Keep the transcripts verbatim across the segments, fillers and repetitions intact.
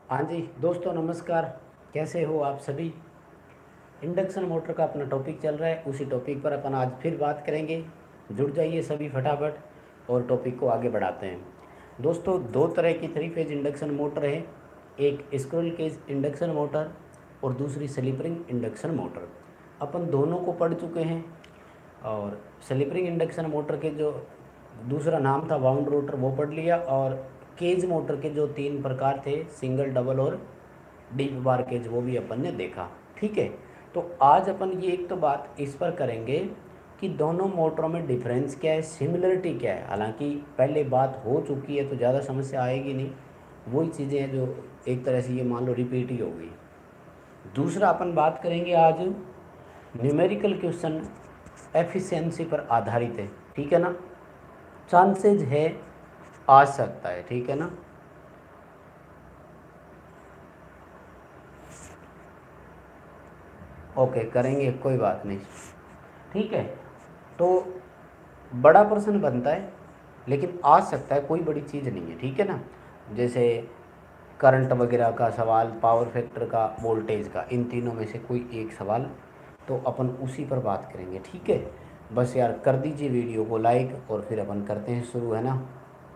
हाँ जी दोस्तों, नमस्कार। कैसे हो आप सभी। इंडक्शन मोटर का अपना टॉपिक चल रहा है, उसी टॉपिक पर अपन आज फिर बात करेंगे। जुड़ जाइए सभी फटाफट और टॉपिक को आगे बढ़ाते हैं। दोस्तों, दो तरह की थ्री फेज इंडक्शन मोटर है। एक स्क्विरल केज इंडक्शन मोटर और दूसरी स्लिप-रिंग इंडक्शन मोटर। अपन दोनों को पढ़ चुके हैं। और स्लिप-रिंग इंडक्शन मोटर के जो दूसरा नाम था वाउंड रोटर, वो पढ़ लिया। और केज मोटर के जो तीन प्रकार थे, सिंगल, डबल और डीप बार केज, वो भी अपन ने देखा। ठीक है। तो आज अपन ये एक तो बात इस पर करेंगे कि दोनों मोटरों में डिफरेंस क्या है, सिमिलरिटी क्या है। हालांकि पहले बात हो चुकी है तो ज़्यादा समस्या आएगी नहीं। वही चीज़ें हैं जो एक तरह से ये मान लो रिपीट ही हो गई। दूसरा अपन बात करेंगे आज न्यूमेरिकल क्वेश्चन एफिशिएंसी पर आधारित है। ठीक है ना। चांसेज है, आ सकता है। ठीक है ना। ओके, करेंगे, कोई बात नहीं। ठीक है। तो बड़ा प्रश्न बनता है लेकिन आ सकता है, कोई बड़ी चीज़ नहीं है। ठीक है ना। जैसे करंट वगैरह का सवाल, पावर फैक्टर का, वोल्टेज का, इन तीनों में से कोई एक सवाल, तो अपन उसी पर बात करेंगे। ठीक है। बस यार कर दीजिए वीडियो को लाइक और फिर अपन करते हैं शुरू, है ना।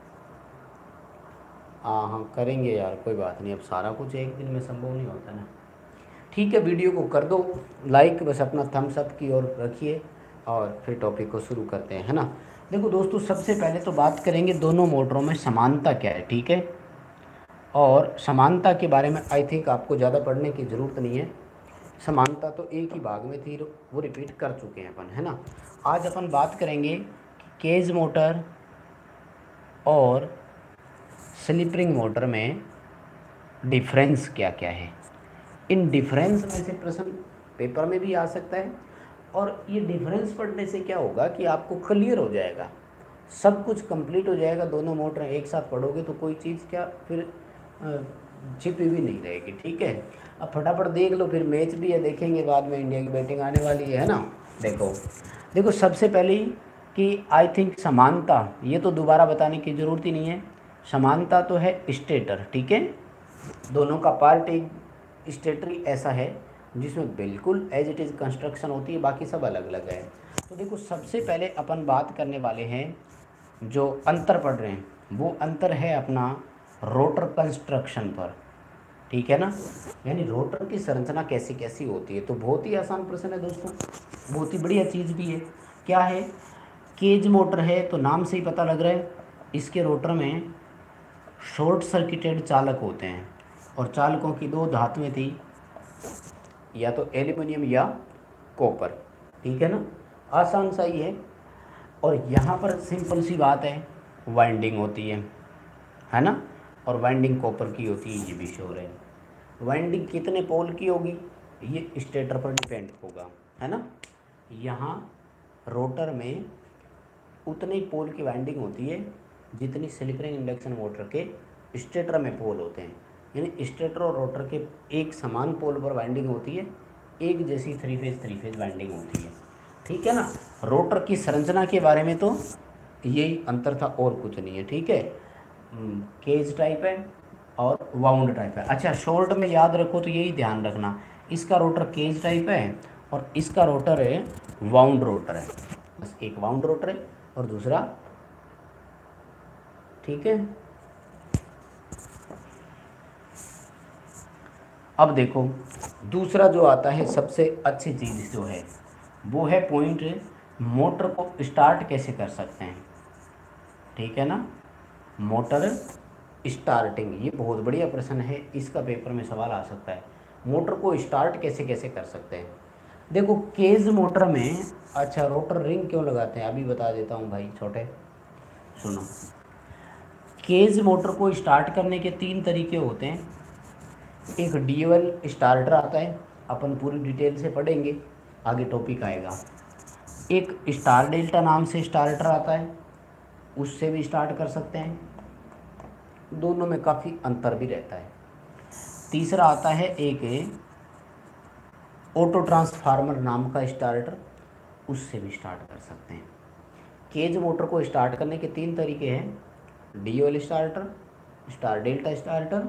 हाँ हाँ करेंगे यार, कोई बात नहीं। अब सारा कुछ एक दिन में संभव नहीं होता ना। ठीक है, वीडियो को कर दो लाइक, बस अपना थम्स अप की ओर रखिए और फिर टॉपिक को शुरू करते हैं, है ना। देखो दोस्तों, सबसे पहले तो बात करेंगे दोनों मोटरों में समानता क्या है। ठीक है। और समानता के बारे में आई थिंक आपको ज़्यादा पढ़ने की ज़रूरत नहीं है। समानता तो एक ही भाग में थी, वो रिपीट कर चुके हैं अपन, है ना। आज अपन बात करेंगे कि केज मोटर और स्लिप रिंग मोटर में डिफरेंस क्या क्या है। इन डिफरेंस में से प्रश्न पेपर में भी आ सकता है। और ये डिफरेंस पढ़ने से क्या होगा कि आपको क्लियर हो जाएगा, सब कुछ कंप्लीट हो जाएगा। दोनों मोटर एक साथ पढ़ोगे तो कोई चीज़ क्या फिर अ, छिपी भी नहीं रहेगी। ठीक है। अब फटाफट देख लो, फिर मैच भी है, देखेंगे बाद में, इंडिया की बैटिंग आने वाली है ना। देखो देखो सबसे पहले ही कि आई थिंक समानता, ये तो दोबारा बताने की ज़रूरत ही नहीं है। समानता तो है स्टेटर। ठीक है। दोनों का पार्ट एक स्टेटरी ऐसा है जिसमें बिल्कुल एज इट इज़ कंस्ट्रक्शन होती है, बाकी सब अलग अलग है। तो देखो सबसे पहले अपन बात करने वाले हैं, जो अंतर पढ़ रहे हैं वो अंतर है अपना रोटर कंस्ट्रक्शन पर। ठीक है ना। यानी रोटर की संरचना कैसी कैसी होती है। तो बहुत ही आसान प्रश्न है दोस्तों, बहुत ही बढ़िया चीज़ भी है। क्या है, केज मोटर है तो नाम से ही पता लग रहा है, इसके रोटर में शॉर्ट सर्किटेड चालक होते हैं। और चालकों की दो धातुएं थी, या तो एल्यूमिनियम या कॉपर। ठीक है ना। आसान सा ही है। और यहाँ पर सिंपल सी बात है, वाइंडिंग होती है है ना। और वाइंडिंग कॉपर की होती है, ये भी श्योर है। वाइंडिंग कितने पोल की होगी ये स्टेटर पर डिपेंड होगा, है ना। यहाँ रोटर में उतने ही पोल की वाइंडिंग होती है जितनी स्लिप रिंग इंडक्शन मोटर के स्टेटर में पोल होते हैं। यानी स्टेटर और रोटर के एक समान पोल पर वाइंडिंग होती है, एक जैसी three phase three phase winding होती है। ठीक है ना। रोटर की संरचना के बारे में तो यही अंतर था और कुछ नहीं है। ठीक है। केज टाइप है और वाउंड टाइप है। अच्छा, शॉर्ट में याद रखो तो यही ध्यान रखना, इसका रोटर केज टाइप है और इसका रोटर है वाउंड रोटर है। बस एक वाउंड रोटर है और दूसरा, ठीक है। अब देखो दूसरा जो आता है, सबसे अच्छी चीज़ जो है वो है पॉइंट, मोटर को स्टार्ट कैसे कर सकते हैं। ठीक है ना। मोटर स्टार्टिंग, ये बहुत बढ़िया प्रश्न है, इसका पेपर में सवाल आ सकता है। मोटर को स्टार्ट कैसे कैसे कर सकते हैं। देखो केज मोटर में, अच्छा रोटर रिंग क्यों लगाते हैं अभी बता देता हूँ भाई छोटे, सुनो। केज मोटर को स्टार्ट करने के तीन तरीके होते हैं। एक ड्यूअल स्टार्टर आता है, अपन पूरी डिटेल से पढ़ेंगे, आगे टॉपिक आएगा। एक स्टार डेल्टा नाम से स्टार्टर आता है, उससे भी स्टार्ट कर सकते हैं, दोनों में काफ़ी अंतर भी रहता है। तीसरा आता है एक ऑटो ट्रांसफार्मर नाम का स्टार्टर, उससे भी स्टार्ट कर सकते हैं। केज मोटर को स्टार्ट करने के तीन तरीके हैं, dual starter, star delta starter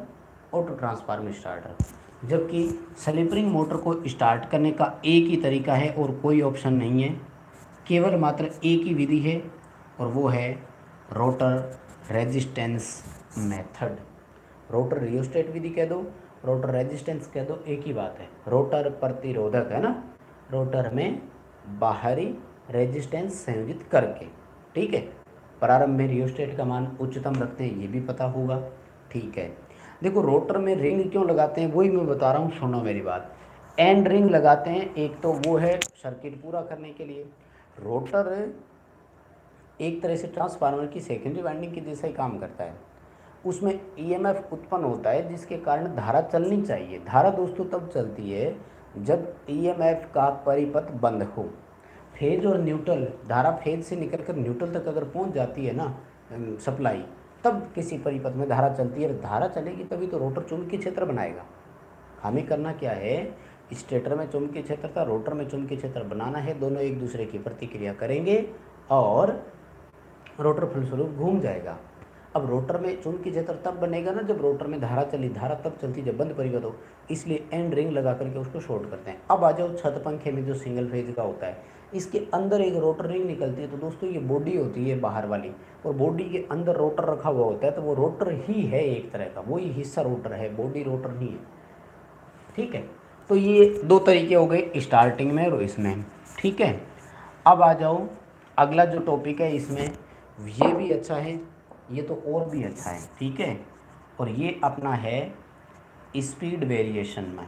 auto transformer starter. जबकि स्लिपरिंग मोटर को स्टार्ट करने का एक ही तरीका है और कोई ऑप्शन नहीं है, केवल मात्र एक ही विधि है और वो है rotor resistance method. Rotor rheostat विधि कह दो, रोटर रेजिस्टेंस कह दो, एक ही बात है। रोटर प्रतिरोधक है ना, रोटर में बाहरी रेजिस्टेंस संयोजित करके, ठीक है। प्रारंभ में रियोस्टेट का मान उच्चतम रखते हैं, ये भी पता होगा, ठीक है। देखो रोटर में रिंग क्यों लगाते हैं वही मैं बता रहा हूँ, सुनो मेरी बात। एंड रिंग लगाते हैं, एक तो वो है सर्किट पूरा करने के लिए। रोटर एक तरह से ट्रांसफार्मर की सेकेंडरी वाइंडिंग की जैसा ही काम करता है। उसमें ईएमएफ उत्पन्न होता है जिसके कारण धारा चलनी चाहिए। धारा दोस्तों तब चलती है जब ईएमएफ का परिपथ बंद हो। फेज और न्यूट्रल, धारा फेज से निकलकर न्यूट्रल तक अगर पहुंच जाती है ना सप्लाई, तब किसी परिपथ में धारा चलती है। धारा चलेगी तभी तो रोटर चुंबकीय क्षेत्र बनाएगा। हमें करना क्या है, स्टेटर में चुंबकीय क्षेत्र था, रोटर में चुंबकीय क्षेत्र बनाना है। दोनों एक दूसरे की प्रतिक्रिया करेंगे और रोटर फलस्वरूप घूम जाएगा। अब रोटर में चुंबकीय क्षेत्र तब बनेगा ना जब रोटर में धारा चली, धारा तब चलती जब बंद परिपथ हो, इसलिए एंड रिंग लगा करके उसको शॉर्ट करते हैं। अब आ जाओ छत पंखे में जो सिंगल फेज का होता है, इसके अंदर एक रोटर रिंग निकलती है। तो दोस्तों ये बॉडी होती है बाहर वाली, और बॉडी के अंदर रोटर रखा हुआ होता है, तो वो रोटर ही है एक तरह का, वही हिस्सा रोटर है, बॉडी रोटर नहीं है, ठीक है। तो ये दो तरीके हो गए स्टार्टिंग में और इसमें, ठीक है। अब आ जाओ अगला जो टॉपिक है, इसमें ये भी अच्छा है, ये तो और भी अच्छा है, ठीक है। और ये अपना है स्पीड वेरिएशन में,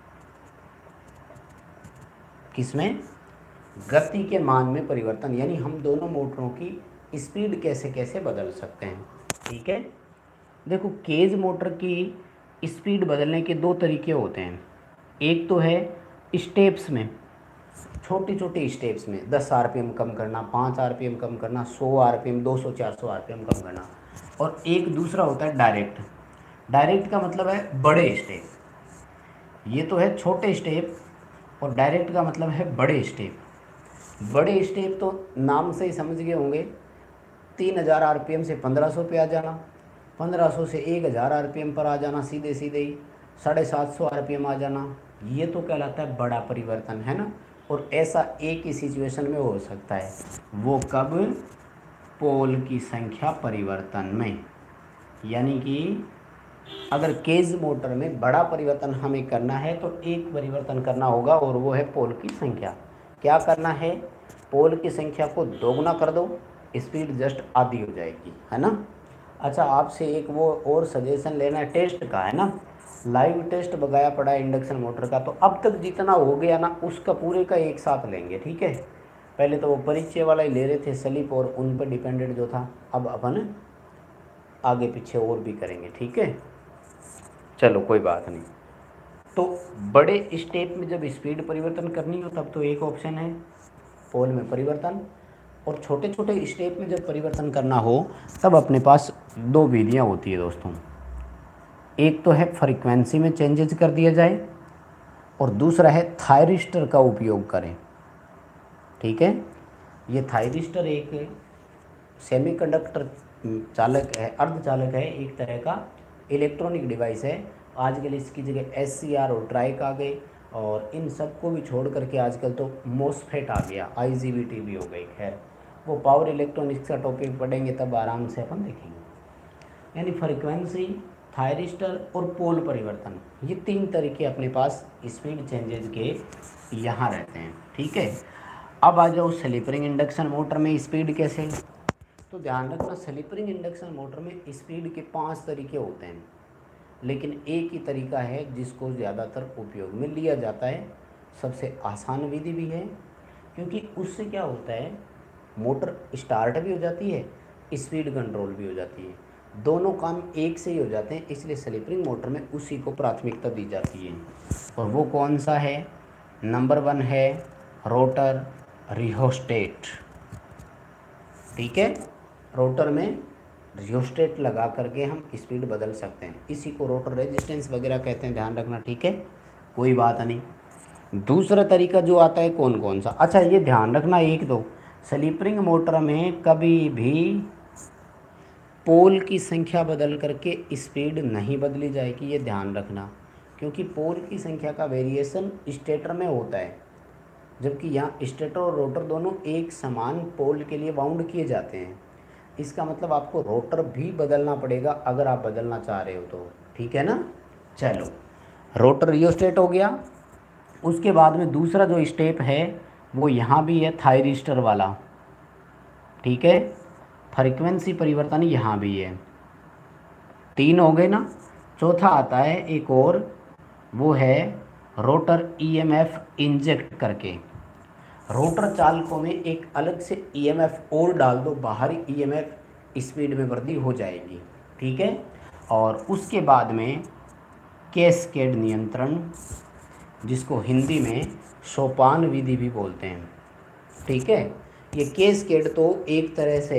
किसमें, गति के मान में परिवर्तन, यानी हम दोनों मोटरों की स्पीड कैसे कैसे बदल सकते हैं, ठीक है। देखो केज मोटर की स्पीड बदलने के दो तरीके होते हैं। एक तो है स्टेप्स में, छोटी छोटी स्टेप्स में दस आरपीएम कम करना, पाँच आरपीएम कम करना, सौ आरपीएम, दो सौ, चार सौ आरपीएम कम करना। और एक दूसरा होता है डायरेक्ट। डायरेक्ट का मतलब है बड़े स्टेप। ये तो है छोटे स्टेप, और डायरेक्ट का मतलब है बड़े स्टेप। बड़े स्टेप तो नाम से ही समझ गए होंगे, तीन हज़ार आरपीएम से पंद्रह सौ पे आ जाना, पंद्रह सौ से एक हज़ार आरपीएम पर आ जाना, सीधे सीधे ही साढ़े सात सौ आरपीएम आ जाना, ये तो कहलाता है बड़ा परिवर्तन, है ना। और ऐसा एक ही सिचुएशन में हो सकता है, वो कब, पोल की संख्या परिवर्तन में। यानी कि अगर केज मोटर में बड़ा परिवर्तन हमें करना है तो एक परिवर्तन करना होगा, और वो है पोल की संख्या। क्या करना है, पोल की संख्या को दोगुना कर दो, स्पीड जस्ट आधी हो जाएगी, है ना। अच्छा आपसे एक वो और सजेशन लेना है टेस्ट का, है ना। लाइव टेस्ट बगाया पड़ा है इंडक्शन मोटर का, तो अब तक जितना हो गया ना उसका पूरे का एक साथ लेंगे, ठीक है। पहले तो वो परिचय वाला ही ले रहे थे, स्लिप और उन पर डिपेंडेंट जो था, अब अपन आगे पीछे और भी करेंगे, ठीक है। चलो कोई बात नहीं। तो बड़े स्टेप में जब स्पीड परिवर्तन करनी हो तब तो एक ऑप्शन है पोल में परिवर्तन, और छोटे छोटे स्टेप में जब परिवर्तन करना हो तब अपने पास दो विधियाँ होती है दोस्तों। एक तो है फ्रीक्वेंसी में चेंजेस कर दिया जाए, और दूसरा है थायरिस्टर का उपयोग करें, ठीक है। ये थायरिस्टर एक सेमीकंडक्टर चालक है, अर्धचालक है, एक तरह का इलेक्ट्रॉनिक डिवाइस है। आजकल इसकी जगह एस सी आर और ट्राइक आ गए, और इन सब को भी छोड़ करके आजकल तो मोसफेट आ गया, आई जी बी टी भी हो गई। खैर वो पावर इलेक्ट्रॉनिक्स का टॉपिक पढ़ेंगे तब आराम से अपन देखेंगे। यानी फ्रीक्वेंसी, थायरिस्टर और पोल परिवर्तन, ये तीन तरीके अपने पास स्पीड चेंजेस के यहाँ रहते हैं, ठीक है। अब आ जाओ स्लिपरिंग इंडक्शन मोटर में स्पीड कैसे। तो ध्यान रखना स्लिपरिंग इंडक्शन मोटर में स्पीड के पांच तरीके होते हैं, लेकिन एक ही तरीका है जिसको ज़्यादातर उपयोग में लिया जाता है, सबसे आसान विधि भी है, क्योंकि उससे क्या होता है, मोटर स्टार्ट भी हो जाती है, स्पीड कंट्रोल भी हो जाती है, दोनों काम एक से ही हो जाते हैं। इसलिए स्लिपरिंग मोटर में उसी को प्राथमिकता दी जाती है। और वो कौन सा है, नंबर वन है रोटर रियोस्टेट, ठीक है। रोटर में रियोस्टेट लगा करके हम स्पीड बदल सकते हैं, इसी को रोटर रेजिस्टेंस वगैरह कहते हैं, ध्यान रखना, ठीक है, कोई बात नहीं। दूसरा तरीका जो आता है कौन कौन सा, अच्छा ये ध्यान रखना, एक दो स्लिपरिंग मोटर में कभी भी पोल की संख्या बदल करके स्पीड नहीं बदली जाएगी, ये ध्यान रखना, क्योंकि पोल की संख्या का वेरिएशन स्टेटर में होता है, जबकि यहाँ स्टेटर और रोटर दोनों एक समान पोल के लिए बाउंड किए जाते हैं। इसका मतलब आपको रोटर भी बदलना पड़ेगा अगर आप बदलना चाह रहे हो तो, ठीक है ना। चलो, रोटर रियोस्टेट हो गया। उसके बाद में दूसरा जो स्टेप है वो यहाँ भी है, थायरिस्टर वाला, ठीक है। फ्रीक्वेंसी परिवर्तन यहाँ भी है, तीन हो गए ना। चौथा आता है एक और, वो है रोटर ईएमएफ इंजेक्ट करके। रोटर चालकों में एक अलग से ईएमएफ और डाल दो, बाहरी ईएमएफ स्पीड में वृद्धि हो जाएगी, ठीक है। और उसके बाद में कैस्केड नियंत्रण, जिसको हिंदी में सोपान विधि भी बोलते हैं, ठीक है। ये कैस्केड तो एक तरह से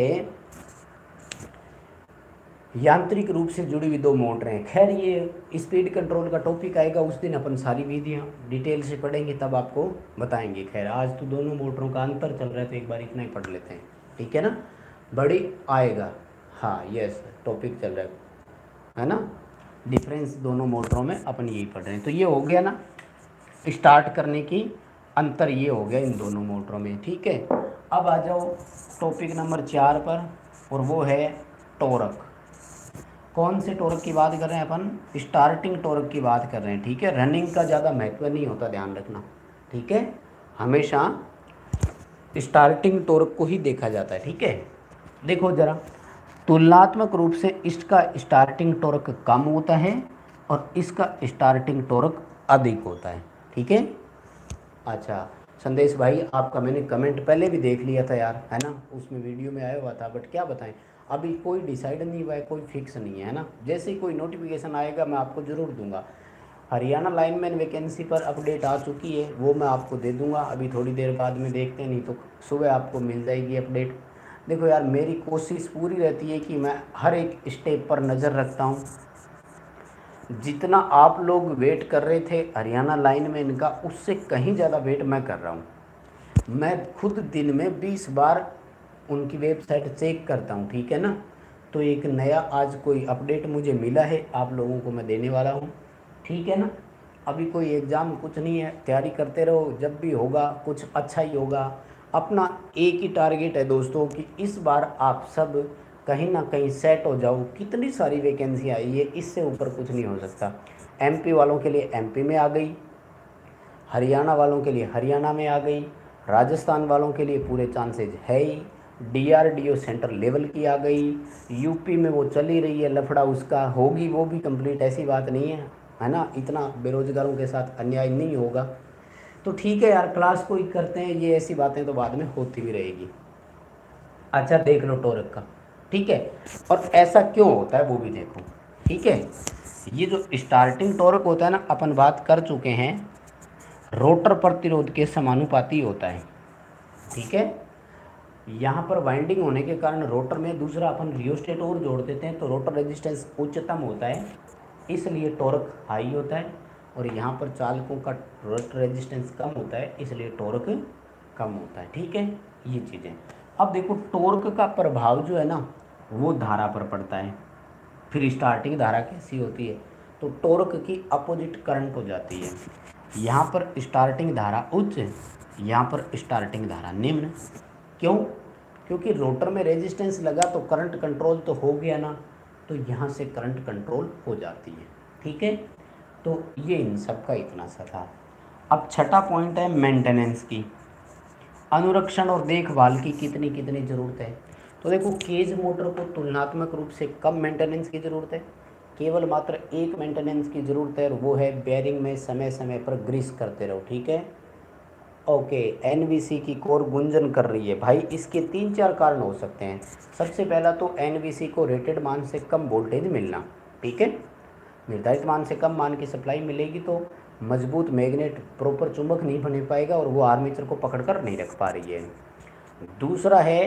यांत्रिक रूप से जुड़ी हुई दो मोटरें हैं। खैर ये स्पीड कंट्रोल का टॉपिक आएगा, उस दिन अपन सारी विधियाँ डिटेल से पढ़ेंगे, तब आपको बताएंगे। खैर आज तो दोनों मोटरों का अंतर चल रहा है तो एक बार इतना ही पढ़ लेते हैं, ठीक है ना। बड़ी आएगा, हाँ यस, टॉपिक चल रहा है है ना, डिफरेंस दोनों मोटरों में अपन यही पढ़ रहे हैं। तो ये हो गया ना स्टार्ट करने की अंतर, ये हो गया इन दोनों मोटरों में, ठीक है। अब आ जाओ टॉपिक नंबर चार पर, और वो है टॉर्क। कौन से टॉर्क की बात कर रहे हैं अपन? स्टार्टिंग टॉर्क की बात कर रहे हैं, ठीक है। रनिंग का ज़्यादा महत्व नहीं होता, ध्यान रखना, ठीक है। हमेशा स्टार्टिंग टॉर्क को ही देखा जाता है, ठीक है। देखो ज़रा, तुलनात्मक रूप से इसका स्टार्टिंग टॉर्क कम होता है और इसका स्टार्टिंग टॉर्क अधिक होता है, ठीक है। अच्छा संदेश भाई, आपका मैंने कमेंट पहले भी देख लिया था यार, है ना, उसमें वीडियो में आया हुआ था, बट क्या बताएं अभी कोई डिसाइड नहीं हुआ है, कोई फिक्स नहीं है, है ना। जैसे ही कोई नोटिफिकेशन आएगा मैं आपको ज़रूर दूंगा। हरियाणा लाइनमैन वैकेंसी पर अपडेट आ चुकी है, वो मैं आपको दे दूंगा अभी थोड़ी देर बाद में, देखते हैं, नहीं तो सुबह आपको मिल जाएगी अपडेट। देखो यार, मेरी कोशिश पूरी रहती है कि मैं हर एक स्टेप पर नज़र रखता हूँ। जितना आप लोग वेट कर रहे थे हरियाणा लाइनमैन का, उससे कहीं ज़्यादा वेट मैं कर रहा हूँ। मैं खुद दिन में बीस बार उनकी वेबसाइट चेक करता हूँ, ठीक है ना। तो एक नया आज कोई अपडेट मुझे मिला है, आप लोगों को मैं देने वाला हूँ, ठीक है ना। अभी कोई एग्ज़ाम कुछ नहीं है, तैयारी करते रहो, जब भी होगा कुछ अच्छा ही होगा। अपना एक ही टारगेट है दोस्तों कि इस बार आप सब कहीं ना कहीं सेट हो जाओ। कितनी सारी वैकेंसी आई है, इससे ऊपर कुछ नहीं हो सकता। एमपी वालों के लिए एमपी में आ गई, हरियाणा वालों के लिए हरियाणा में आ गई, राजस्थान वालों के लिए पूरे चांसेज है ही, डीआरडीओ सेंटर लेवल की आ गई, यूपी में वो चल ही रही है लफड़ा, उसका होगी वो भी कंप्लीट, ऐसी बात नहीं है, है ना। इतना बेरोजगारों के साथ अन्याय नहीं होगा। तो ठीक है यार, क्लास को ही करते हैं, ये ऐसी बातें तो बाद में होती भी रहेगी। अच्छा देख लो टॉर्क का, ठीक है, और ऐसा क्यों होता है वो भी देखो, ठीक है। ये जो स्टार्टिंग टॉर्क होता है ना, अपन बात कर चुके हैं, रोटर प्रतिरोध के समानुपाती होता है, ठीक है। यहाँ पर वाइंडिंग होने के कारण रोटर में दूसरा अपन रियोस्टेट और जोड़ देते हैं, तो रोटर रेजिस्टेंस उच्चतम होता है, इसलिए टॉर्क हाई होता है। और यहाँ पर चालकों का रोटर रेजिस्टेंस कम होता है, इसलिए टॉर्क कम होता है, ठीक है। ये चीज़ें, अब देखो टॉर्क का प्रभाव जो है ना वो धारा पर पड़ता है। फिर स्टार्टिंग धारा कैसी होती है, तो टॉर्क की अपोजिट करंट हो जाती है। यहाँ पर स्टार्टिंग धारा उच्च, यहाँ पर स्टार्टिंग धारा निम्न। क्यों? क्योंकि रोटर में रेजिस्टेंस लगा तो करंट कंट्रोल तो हो गया ना, तो यहाँ से करंट कंट्रोल हो जाती है, ठीक है। तो ये इन सब का इतना सा था। अब छठा पॉइंट है मेंटेनेंस की, अनुरक्षण और देखभाल की कितनी कितनी ज़रूरत है। तो देखो, केज मोटर को तुलनात्मक रूप से कम मेंटेनेंस की ज़रूरत है, केवल मात्र एक मेंटेनेंस की ज़रूरत है, और वो है बेयरिंग में समय समय पर ग्रीस करते रहो, ठीक है। ओके, एनवीसी की कोर गुंजन कर रही है भाई, इसके तीन चार कारण हो सकते हैं। सबसे पहला तो एनवीसी को रेटेड मान से कम वोल्टेज मिलना, ठीक है। निर्धारित मान से कम मान की सप्लाई मिलेगी तो मजबूत मैग्नेट प्रॉपर चुंबक नहीं बन पाएगा और वो आर्मेचर को पकड़कर नहीं रख पा रही है। दूसरा है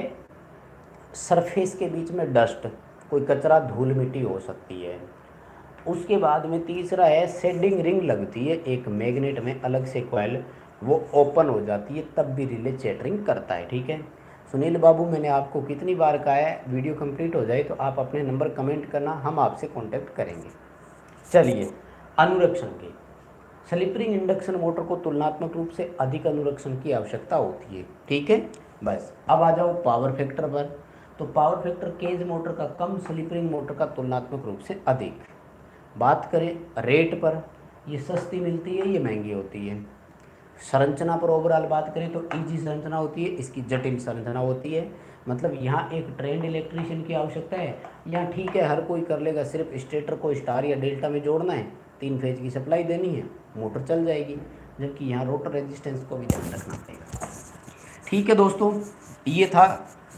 सरफेस के बीच में डस्ट, कोई कचरा धूल मिट्टी हो सकती है। उसके बाद में तीसरा है शेडिंग रिंग लगती है एक मैग्नेट में अलग से कॉइल, वो ओपन हो जाती है, तब भी रिले चैटरिंग करता है, ठीक है। सुनील बाबू, मैंने आपको कितनी बार कहा है वीडियो कंप्लीट हो जाए तो आप अपने नंबर कमेंट करना, हम आपसे कांटेक्ट करेंगे। चलिए, अनुरक्षण के स्लिपरिंग इंडक्शन मोटर को तुलनात्मक रूप से अधिक अनुरक्षण की आवश्यकता होती है। ठीक है, बस अब आ जाओ पावर फैक्टर पर। तो पावर फैक्टर केज मोटर का कम, स्लिपरिंग मोटर का तुलनात्मक रूप से अधिक। बात करें रेट पर, ये सस्ती मिलती है, ये महंगी होती है। संरचना पर ओवरऑल बात करें तो इजी संरचना होती है, इसकी जटिल संरचना होती है। मतलब यहाँ एक ट्रेंड इलेक्ट्रीशियन की आवश्यकता है। यहाँ ठीक है हर कोई कर लेगा, सिर्फ स्टेटर को स्टार या डेल्टा में जोड़ना है, तीन फेज की सप्लाई देनी है, मोटर चल जाएगी। जबकि यहाँ रोटर रेजिस्टेंस को भी ध्यान रखना पड़ेगा। ठीक है दोस्तों, ये था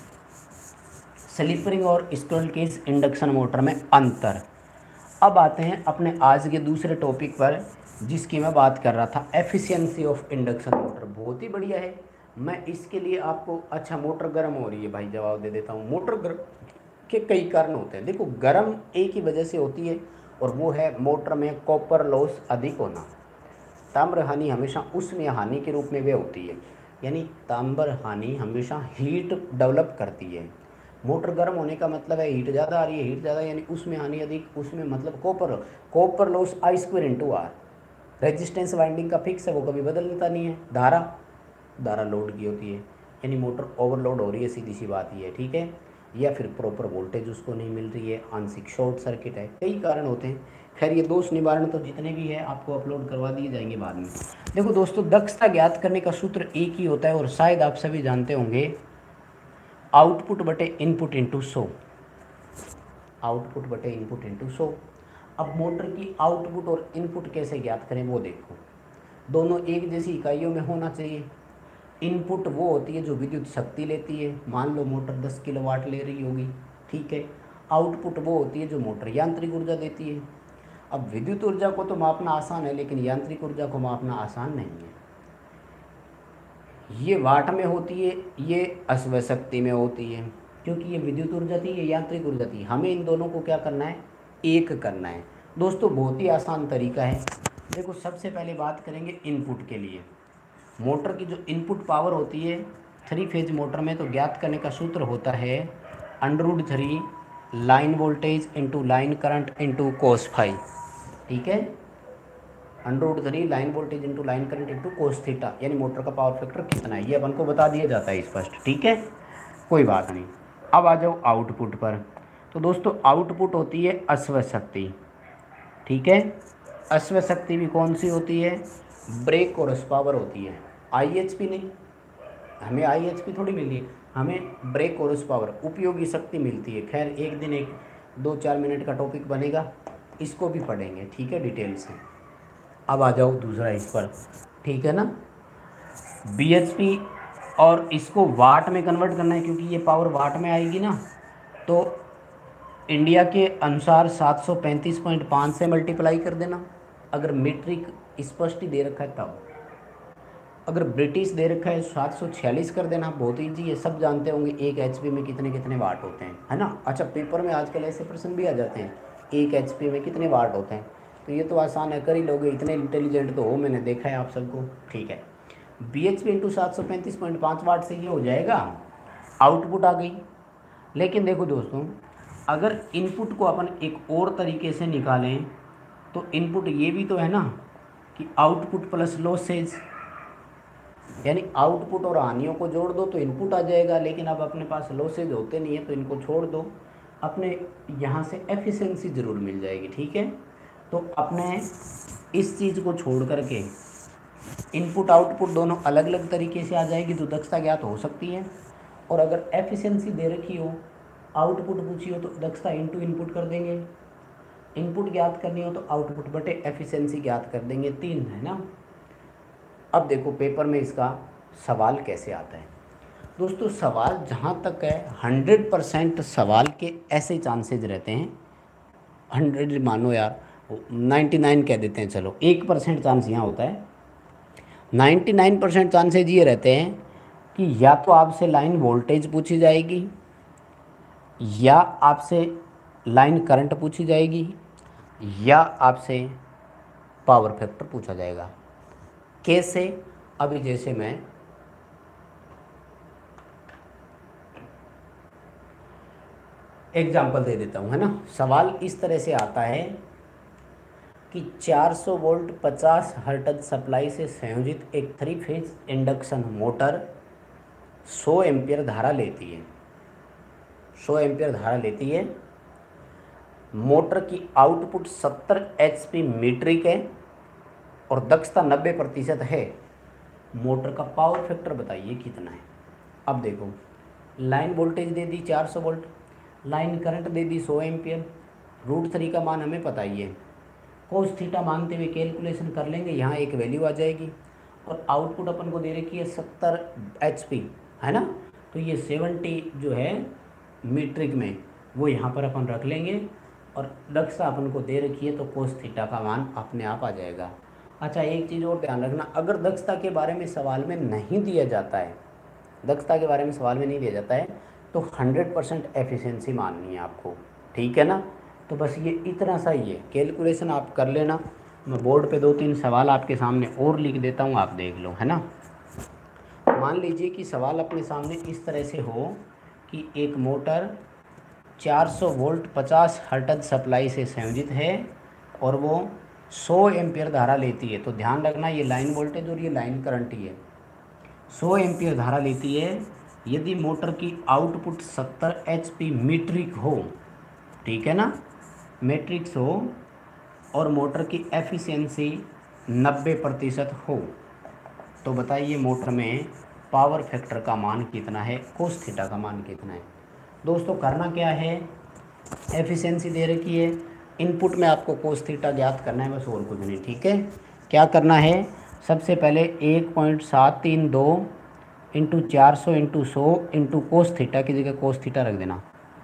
स्लिपरिंग और स्क्विरल केज इंडक्शन मोटर में अंतर। अब आते हैं अपने आज के दूसरे टॉपिक पर, जिसकी मैं बात कर रहा था, एफिशिएंसी ऑफ इंडक्शन मोटर। बहुत ही बढ़िया है। मैं इसके लिए आपको, अच्छा मोटर गर्म हो रही है भाई, जवाब दे देता हूँ। मोटर गर्म के कई कारण होते हैं। देखो, गर्म एक ही वजह से होती है और वो है मोटर में कॉपर लॉस अधिक होना। ताम्र हानि हमेशा उष्मीय हानि के रूप में वे होती है, यानी ताम्र हानि हमेशा हीट डेवलप करती है। मोटर गर्म होने का मतलब है हीट ज़्यादा आ रही है, हीट ज़्यादा यानी उसमें हानि अधिक, उसमें मतलब copper copper loss I square into R. Resistance winding का फिक्स है, वो कभी बदलता नहीं है। धारा धारा लोड की होती है, यानी मोटर ओवरलोड हो रही है, सीधी सी बात ये है। ठीक है, या फिर प्रॉपर वोल्टेज उसको नहीं मिल रही है, आंशिक शॉर्ट सर्किट है, कई कारण होते हैं। खैर ये दोष निवारण तो जितने भी है आपको अपलोड करवा दिए जाएंगे बाद में। देखो दोस्तों, दक्षता ज्ञात करने का सूत्र एक ही होता है और शायद आप सभी जानते होंगे, आउटपुट बटे इनपुट इंटू सौ। आउटपुट बटे इनपुट इंटू सौ। अब मोटर की आउटपुट और इनपुट कैसे ज्ञात करें वो देखो। दोनों एक जैसी इकाइयों में होना चाहिए। इनपुट वो होती है जो विद्युत शक्ति लेती है, मान लो मोटर दस किलोवाट ले रही होगी। ठीक है, आउटपुट वो होती है जो मोटर यांत्रिक ऊर्जा देती है। अब विद्युत ऊर्जा को तो मापना आसान है, लेकिन यांत्रिक ऊर्जा को मापना आसान नहीं है। ये वाट में होती है, ये अश्व शक्ति में होती है, क्योंकि ये विद्युत ऊर्जा थी, ये यांत्रिक ऊर्जा थी। हमें इन दोनों को क्या करना है, एक करना है। दोस्तों बहुत ही आसान तरीका है। देखो, सबसे पहले बात करेंगे इनपुट के लिए। मोटर की जो इनपुट पावर होती है थ्री फेज मोटर में, तो ज्ञात करने का सूत्र होता है under root three line voltage into line current into cos five. ठीक है, under root three line voltage into line current into cos theta, यानी मोटर का पावर फैक्टर कितना है, ये अपन को बता दिया जाता है स्पष्ट। ठीक है, कोई बात नहीं। अब आ जाओ आउटपुट पर। तो दोस्तों आउटपुट होती है अश्व शक्ति। ठीक है, अश्व शक्ति भी कौन सी होती है, ब्रेक हॉर्स पावर होती है, आई एच पी नहीं। हमें आई एच पी थोड़ी मिली है, हमें ब्रेक हॉर्स पावर उपयोगी शक्ति मिलती है। खैर एक दिन एक दो चार मिनट का टॉपिक बनेगा, इसको भी पढ़ेंगे। ठीक है, डिटेल से। अब आ जाओ दूसरा इस पर। ठीक है ना, बी एच पी, और इसको वाट में कन्वर्ट करना है, क्योंकि ये पावर वाट में आएगी ना। तो इंडिया के अनुसार सात सौ पैंतीस पॉइंट पाँच से मल्टीप्लाई कर देना, अगर मीट्रिक स्पष्ट ही दे रखा है तब। अगर ब्रिटिश दे रखा है सात सौ छियालीस कर देना। बहुत ईजी है, सब जानते होंगे एक एचपी में कितने कितने वाट होते हैं, है ना। अच्छा, पेपर में आजकल ऐसे प्रश्न भी आ जाते हैं, एक एचपी में कितने वाट होते हैं, तो ये तो आसान है, कर ही लोगे, इतने इंटेलिजेंट तो हो, मैंने देखा है आप सबको। ठीक है, बी एच पी इंटू सात सौ पैंतीस पॉइंट पाँच वाट से ये हो जाएगा, आउटपुट आ गई। लेकिन देखो दोस्तों, अगर इनपुट को अपन एक और तरीके से निकालें तो इनपुट ये भी तो है ना कि आउटपुट प्लस लॉसेज, यानी आउटपुट और हानियों को जोड़ दो तो इनपुट आ जाएगा। लेकिन अब अपने पास लॉसेज होते नहीं है, तो इनको छोड़ दो, अपने यहाँ से एफिशिएंसी ज़रूर मिल जाएगी। ठीक है, तो अपने इस चीज़ को छोड़ करके इनपुट आउटपुट दोनों अलग अलग तरीके से आ जाएगी, तो दक्षता ज्ञात हो सकती है। और अगर एफिशिएंसी दे रखी हो, आउटपुट पूछी हो, तो दक्षता इनटू इनपुट कर देंगे। इनपुट ज्ञात करनी हो तो आउटपुट बटे एफिशिएंसी ज्ञात कर देंगे, तीन है ना। अब देखो पेपर में इसका सवाल कैसे आता है। दोस्तों सवाल जहाँ तक है हंड्रेड परसेंट सवाल के ऐसे चांसेज रहते हैं, हंड्रेड मानो यार नाइन्टी नाइन कह देते हैं, चलो एक परसेंट चांस यहाँ होता है। नाइन्टी नाइन परसेंट चांसेज ये रहते हैं कि या तो आपसे लाइन वोल्टेज पूछी जाएगी, या आपसे लाइन करंट पूछी जाएगी, या आपसे पावर फैक्टर पूछा जाएगा। कैसे, अभी जैसे मैं एग्जाम्पल दे देता हूँ, है ना। सवाल इस तरह से आता है कि चार सौ वोल्ट पचास हर्ट्ज सप्लाई से संयोजित एक थ्री फेज इंडक्शन मोटर सौ एम्पियर धारा लेती है सौ एम्पियर धारा लेती है मोटर की आउटपुट सत्तर एचपी मीट्रिक है और दक्षता नब्बे प्रतिशत है। मोटर का पावर फैक्टर बताइए कितना है। अब देखो, लाइन वोल्टेज दे दी चार सौ वोल्ट, लाइन करंट दे दी सौ एम्पियर, रूट थ्री का मान हमें पता ही है, कोस थीटा मानते हुए कैलकुलेशन कर लेंगे, यहाँ एक वैल्यू आ जाएगी और आउटपुट अपन को दे रखी है सत्तर एचपी, है ना। तो ये सेवेंटी जो है मीट्रिक में वो यहाँ पर अपन रख लेंगे और दक्षता अपन को दे रखी है तो कोस थीटा का मान अपने आप आ जाएगा। अच्छा, एक चीज़ और ध्यान रखना, अगर दक्षता के बारे में सवाल में नहीं दिया जाता है दक्षता के बारे में सवाल में नहीं दिया जाता है तो हंड्रेड परसेंट एफिशिएंसी माननी है आपको, ठीक है ना। तो बस ये इतना सा ही है, कैलकुलेशन आप कर लेना। मैं बोर्ड पे दो तीन सवाल आपके सामने और लिख देता हूँ, आप देख लो, है ना। मान लीजिए कि सवाल अपने सामने इस तरह से हो कि एक मोटर चार सौ वोल्ट पचास हर्ट्ज सप्लाई से संयोजित है और वो सौ एम्पियर धारा लेती है। तो ध्यान रखना, ये लाइन वोल्टेज और ये लाइन करंट ही है। सौ एम्पियर धारा लेती है यदि मोटर की आउटपुट सत्तर एचपी मीट्रिक हो, ठीक है ना, मैट्रिक्स हो, और मोटर की एफिशिएंसी नब्बे प्रतिशत हो। तो बताइए मोटर में पावर फैक्टर का मान कितना है, कोस थीटा का मान कितना है। दोस्तों करना क्या है, एफिशिएंसी दे रखी है, इनपुट में आपको कोस थीटा ज्ञात करना है, बस और कुछ नहीं, ठीक है। क्या करना है, सबसे पहले एक पॉइंट सात तीन दो इंटू चार सौ इंटू सौ इंटू कोस थीटा की जगह कोस थीटा रख देना।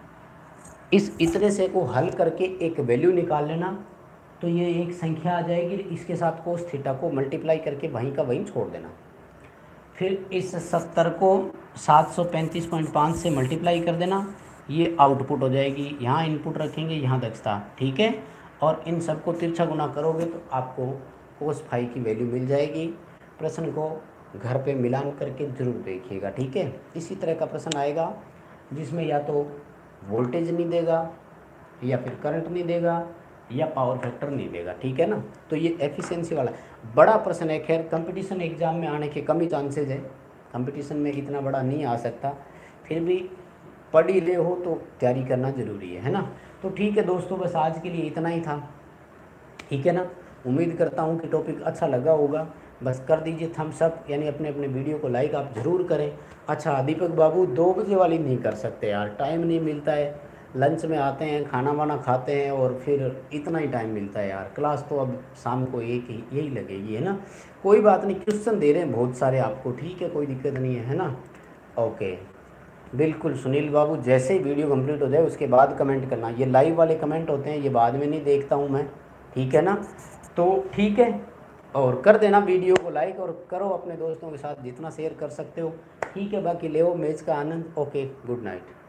इस इतने से को हल करके एक वैल्यू निकाल लेना, तो ये एक संख्या आ जाएगी, इसके साथ कोस थीटा को मल्टीप्लाई करके वहीं का वहीं छोड़ देना। फिर इस सत्तर को सात सौ पैंतीस पॉइंट पाँच से मल्टीप्लाई कर देना, ये आउटपुट हो जाएगी, यहाँ इनपुट रखेंगे, यहाँ दक्षता, ठीक है। और इन सबको तिरछा गुना करोगे तो आपको कोस फाई की वैल्यू मिल जाएगी। प्रश्न को घर पे मिलान करके जरूर देखिएगा, ठीक है। इसी तरह का प्रश्न आएगा जिसमें या तो वोल्टेज नहीं देगा या फिर करंट नहीं देगा या पावर फैक्टर नहीं देगा, ठीक है ना। तो ये एफिशिएंसी वाला बड़ा प्रश्न है। खैर कंपटीशन एग्जाम में आने के कम ही चांसेज है, कंपटीशन में इतना बड़ा नहीं आ सकता, फिर भी पढ़ ही ले हो तो तैयारी करना ज़रूरी है, है ना। तो ठीक है दोस्तों, बस आज के लिए इतना ही था, ठीक है ना। उम्मीद करता हूँ कि टॉपिक अच्छा लगा होगा। बस कर दीजिए थम्स अप, यानी अपने अपने वीडियो को लाइक आप ज़रूर करें। अच्छा दीपक बाबू, दो बजे वाली नहीं कर सकते यार, टाइम नहीं मिलता है, लंच में आते हैं, खाना वाना खाते हैं और फिर इतना ही टाइम मिलता है यार। क्लास तो अब शाम को एक ही यही लगेगी, है ना। कोई बात नहीं, क्वेश्चन दे रहे हैं बहुत सारे आपको, ठीक है, कोई दिक्कत नहीं है, है ना। ओके बिल्कुल सुनील बाबू, जैसे ही वीडियो कंप्लीट हो जाए उसके बाद कमेंट करना। ये लाइव वाले कमेंट होते हैं, ये बाद में नहीं देखता हूँ मैं, ठीक है ना। तो ठीक है, और कर देना वीडियो को लाइक और करो अपने दोस्तों के साथ जितना शेयर कर सकते हो, ठीक है। बाकी ले मैच का आनंद। Okay, good night.